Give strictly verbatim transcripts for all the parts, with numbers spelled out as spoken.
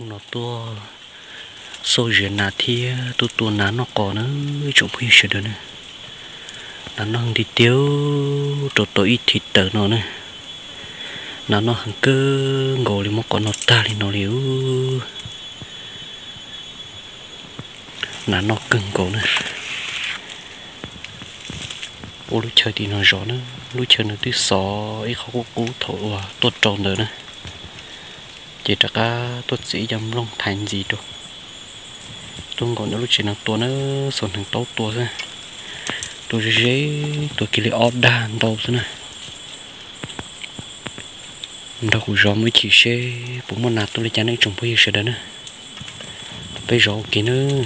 nó tua sôi rền nà thì tu tu ná nó có nữa chúng phi sẽ được nữa nó nó đi tiêu tổ tổ ít thịt tờ nó nữa nó nó hàng cơ ngồi đi một con nó ta đi nó liu nó nó cứng cổ nữa ô lúc chơi thì nó rõ nữa lúc chơi nó tí xó ấy không có cú thổ à tốt tròn nữa nữa chỉ chắc là tốt sĩ dâm long thành gì đâu tôi còn lúc chơi nó tua nó sồn thằng tốt tua ra tôi dễ tôi kia là đàn đâu thế này đâu cũng rõ mới chỉ xe cũng muốn nạp tôi lấy chán ấy trồng bây giờ đó nữa bây giờ kia nữa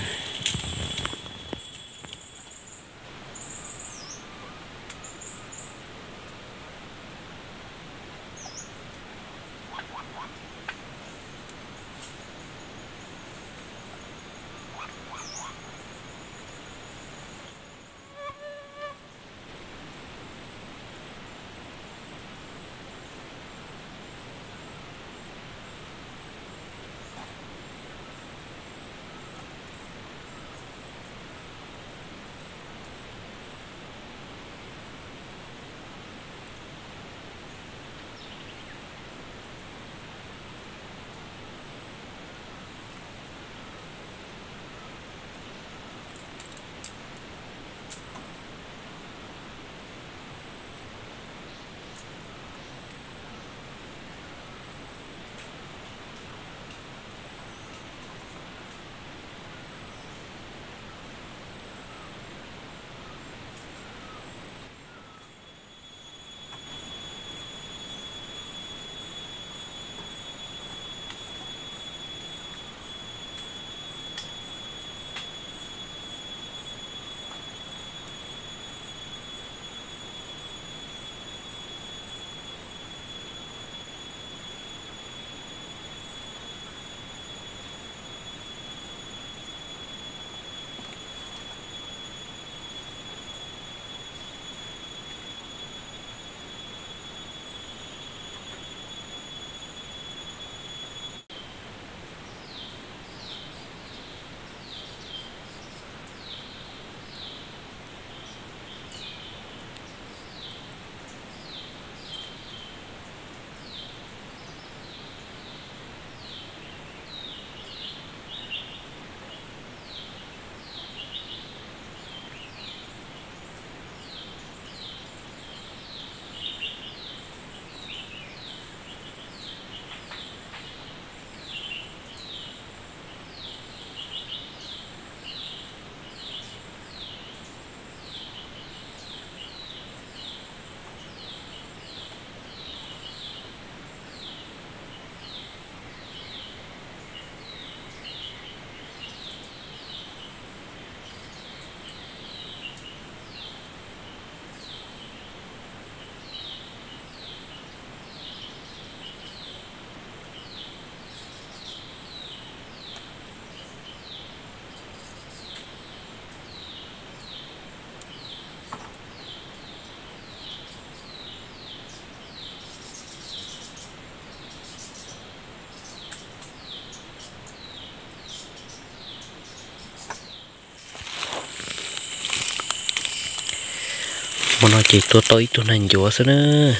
mà nó chỉ tôi tôi tôi nành chúa sao nữa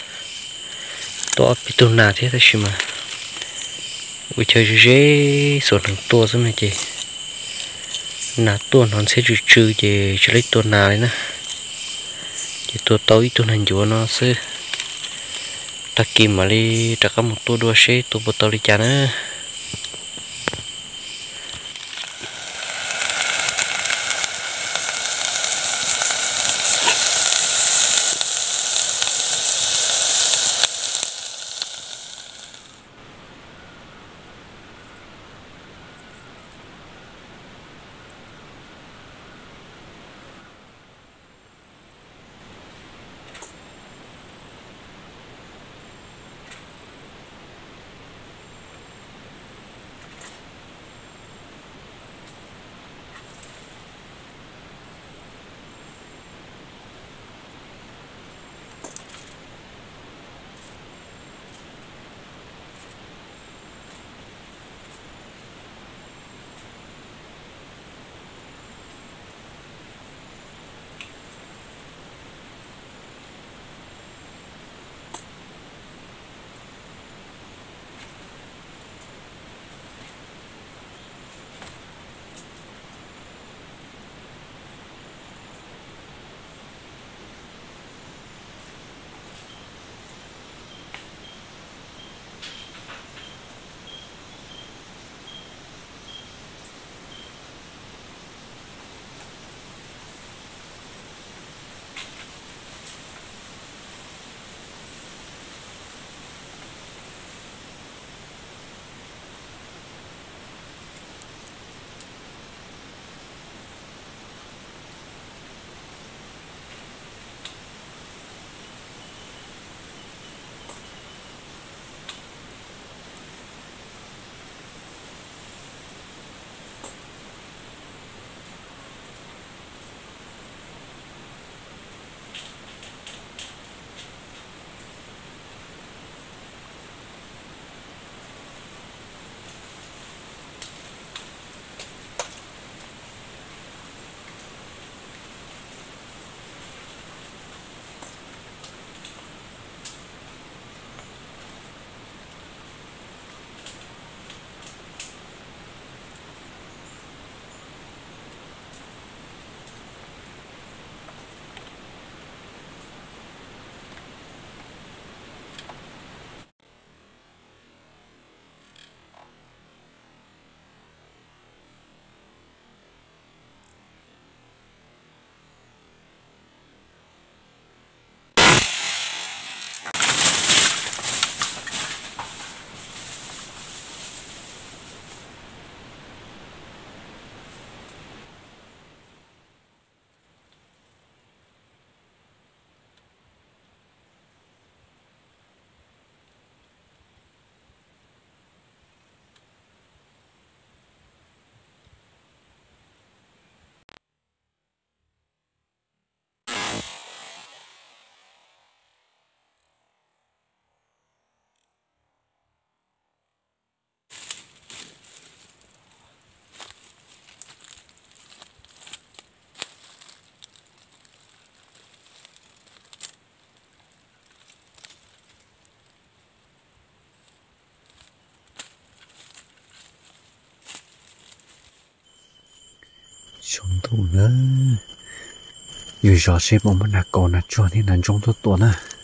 tôi bị tôi nà thế thôi mà bây giờ dễ số lượng tôi sao này chị nà tôi nó sẽ trừ trừ chị chỉ lấy tôi nà đấy nè chỉ tôi tôi tôi nành chúa nó sẽ ta kim mà đi trả cả một tôi đua xe tôi bắt đầu đi chán á Chúng thủ nữa. Dù rõ sẽ bóng mà nạc cổ nạc cho thì nàn trong tốt tuần à.